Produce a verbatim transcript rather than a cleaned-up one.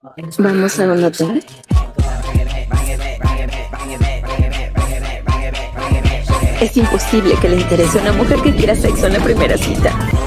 Vamos a un hotel. Es imposible que le interese a una mujer que quiera sexo en la primera cita.